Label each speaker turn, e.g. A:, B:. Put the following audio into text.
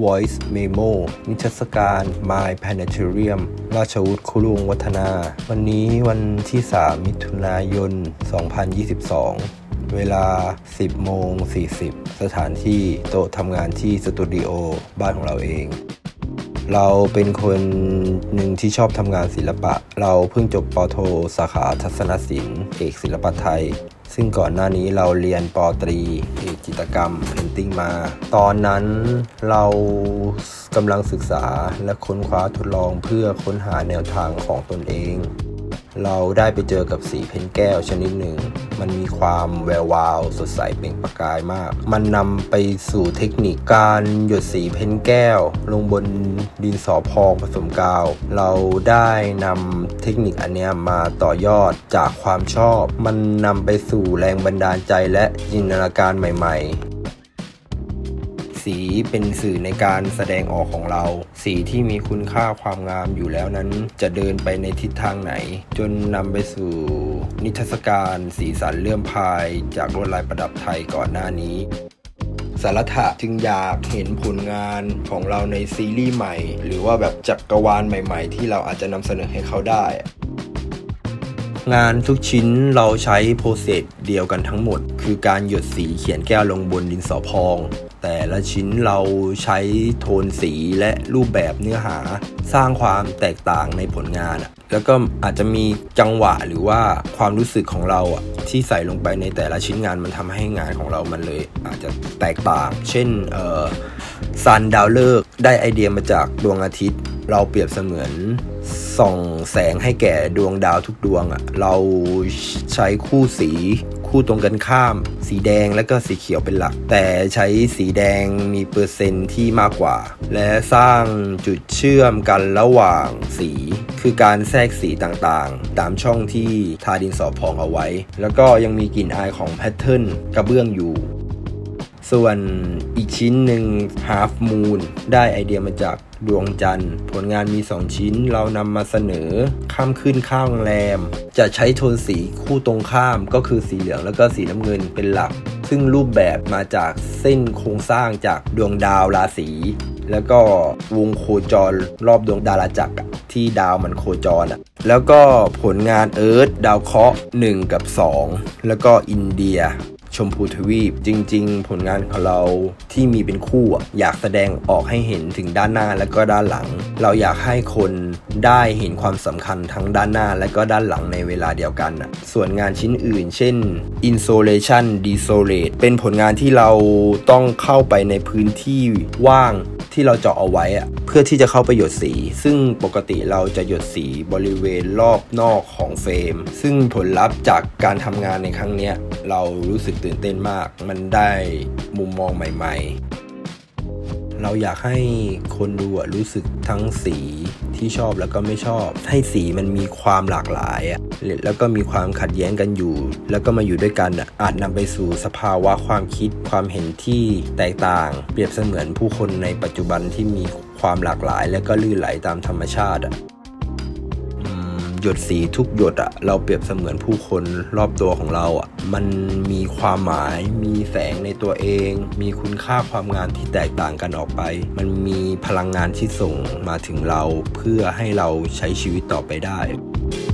A: Voice Memo นิทรรศการ My Planetarium ราชวุฒิคุรุวงศ์วัฒนาวันนี้วันที่ 3 มิถุนายน 2022 เวลา 10:40 สถานที่โต๊ะทำงานที่สตูดิโอบ้านของเราเองเราเป็นคนหนึ่งที่ชอบทำงานศิลปะเราเพิ่งจบป.โทสาขาทัศนศิลป์เอกศิลปะไทยซึ่งก่อนหน้านี้เราเรียนป.ตรีเอกจิตรกรรมเพนติ้งมาตอนนั้นเรากำลังศึกษาและค้นคว้าทดลองเพื่อค้นหาแนวทางของตนเองเราได้ไปเจอกับสีเพนแก้วชนิดหนึ่งมันมีความแวววาวสดใสเปล่งประกายมากมันนำไปสู่เทคนิคการหยดสีเพนแก้วลงบนดินสอพองผสมกาวเราได้นำเทคนิคอันนี้มาต่อยอดจากความชอบมันนำไปสู่แรงบันดาลใจและจินตนาการใหม่ๆสีเป็นสื่อในการแสดงออกของเราสีที่มีคุณค่าความงามอยู่แล้วนั้นจะเดินไปในทิศทางไหนจนนำไปสู่นิทรรศการสีสันเลื่อมพายจากลวดลายประดับไทยก่อนหน้านี้สารถะจึงอยากเห็นผลงานของเราในซีรีส์ใหม่หรือว่าแบบจักรวาลใหม่ๆที่เราอาจจะนำเสนอให้เขาได้งานทุกชิ้นเราใช้โปรเซสเดียวกันทั้งหมดคือการหยดสีเขียนแก้วลงบนดินสอพองแต่ละชิ้นเราใช้โทนสีและรูปแบบเนื้อหาสร้างความแตกต่างในผลงานแล้วก็อาจจะมีจังหวะหรือว่าความรู้สึกของเราที่ใส่ลงไปในแต่ละชิ้นงานมันทำให้งานของเรามันเลยอาจจะแตกต่างเช่นซันดาวฤกษ์ได้ไอเดียมาจากดวงอาทิตย์เราเปรียบเสมือนส่องแสงให้แก่ดวงดาวทุกดวงเราใช้คู่สีคู่ตรงกันข้ามสีแดงและก็สีเขียวเป็นหลักแต่ใช้สีแดงมีเปอร์เซ็นต์ที่มากกว่าและสร้างจุดเชื่อมกันระหว่างสีคือการแทรกสีต่างๆตามช่องที่ทาดินสอพองเอาไว้แล้วก็ยังมีกลิ่นอายของแพทเทิร์นกระเบื้องอยู่ส่วนอีกชิ้นหนึ่ง Half Moon ได้ไอเดียมาจากดวงจันทร์ผลงานมี2ชิ้นเรานำมาเสนอข้ามขึ้นข้างแรมจะใช้โทนสีคู่ตรงข้ามก็คือสีเหลืองแล้วก็สีน้ำเงินเป็นหลักซึ่งรูปแบบมาจากเส้นโครงสร้างจากดวงดาวราศีแล้วก็วงโคจรรอบดวงดาราจักรที่ดาวมันโคจรแล้วก็ผลงานเอิร์ธดาวเคราะห์1กับ2แล้วก็อินเดียชมพูทวีปจริงๆผลงานของเราที่มีเป็นคู่อยากแสดงออกให้เห็นถึงด้านหน้าและก็ด้านหลังเราอยากให้คนได้เห็นความสำคัญทั้งด้านหน้าและก็ด้านหลังในเวลาเดียวกันส่วนงานชิ้นอื่นเช่น Insolation Desolate เป็นผลงานที่เราต้องเข้าไปในพื้นที่ว่างที่เราเจาะเอาไว้เพื่อที่จะเข้าไปหยดสีซึ่งปกติเราจะหยดสีบริเวณรอบนอกของเฟรมซึ่งผลลัพธ์จากการทำงานในครั้งนี้เรารู้สึกตื่นเต้นมากมันได้มุมมองใหม่ๆเราอยากให้คนดูรู้สึกทั้งสีที่ชอบแล้วก็ไม่ชอบให้สีมันมีความหลากหลายแล้วก็มีความขัดแย้งกันอยู่แล้วก็มาอยู่ด้วยกันอาจนำไปสู่สภาวะความคิดความเห็นที่แตกต่างเปรียบเสมือนผู้คนในปัจจุบันที่มีความหลากหลายและก็ลื่นไหลตามธรรมชาติหยดสีทุกหยดเราเปรียบเสมือนผู้คนรอบตัวของเรามันมีความหมายมีแสงในตัวเองมีคุณค่าความงามที่แตกต่างกันออกไปมันมีพลังงานที่ส่งมาถึงเราเพื่อให้เราใช้ชีวิตต่อไปได้